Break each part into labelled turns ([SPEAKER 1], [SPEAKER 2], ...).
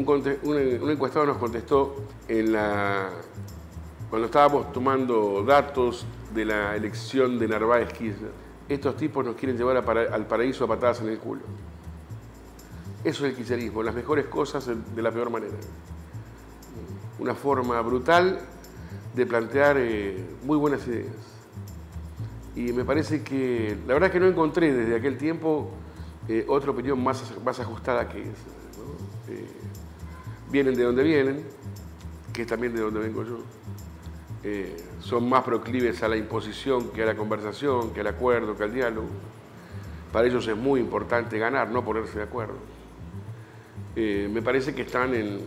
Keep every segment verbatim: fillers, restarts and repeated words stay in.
[SPEAKER 1] un, un encuestado nos contestó en la, cuando estábamos tomando datos de la elección de Narváez Kirchner: estos tipos nos quieren llevar a para, al paraíso a patadas en el culo. Eso es el kirchnerismo, las mejores cosas de la peor manera. Una forma brutal de plantear eh, muy buenas ideas. Y me parece que, la verdad que no encontré desde aquel tiempo eh, otra opinión más, más ajustada que esa, ¿no? Eh, vienen de donde vienen, que es también de donde vengo yo. Eh, son más proclives a la imposición que a la conversación, que al acuerdo, que al diálogo. Para ellos es muy importante ganar, no ponerse de acuerdo. Eh, me parece que están en,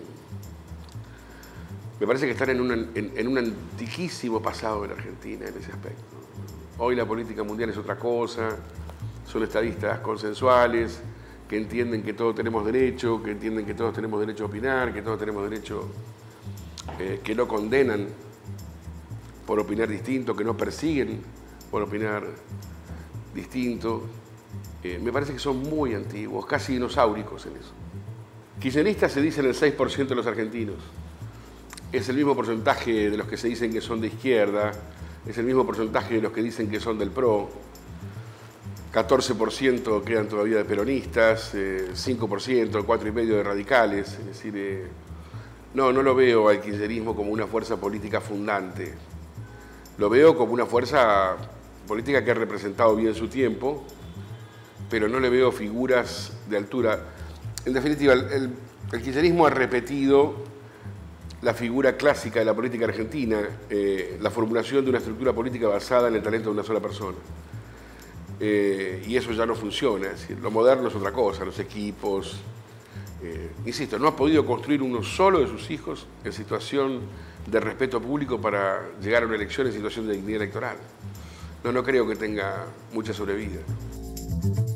[SPEAKER 1] me parece que están en, una, en, en un antiquísimo pasado en Argentina en ese aspecto. Hoy la política mundial es otra cosa, son estadistas consensuales, que entienden que todos tenemos derecho, que entienden que todos tenemos derecho a opinar, que todos tenemos derecho, eh, que no condenan por opinar distinto, que no persiguen por opinar distinto. Eh, me parece que son muy antiguos, casi dinosauricos en eso. Kirchneristas se dicen el seis por ciento de los argentinos. Es el mismo porcentaje de los que se dicen que son de izquierda, es el mismo porcentaje de los que dicen que son del P R O. catorce por ciento quedan todavía de peronistas, eh, cinco por ciento, cuatro por ciento de radicales. Es decir, eh, no, no lo veo al kirchnerismo como una fuerza política fundante. Lo veo como una fuerza política que ha representado bien su tiempo, pero no le veo figuras de altura. En definitiva, el, el, el kirchnerismo ha repetido la figura clásica de la política argentina, eh, la formulación de una estructura política basada en el talento de una sola persona. Eh, y eso ya no funciona, es decir, lo moderno es otra cosa, los equipos. Eh, insisto, no ha podido construir uno solo de sus hijos en situación de respeto público para llegar a una elección en situación de dignidad electoral. No, no creo que tenga mucha sobrevida.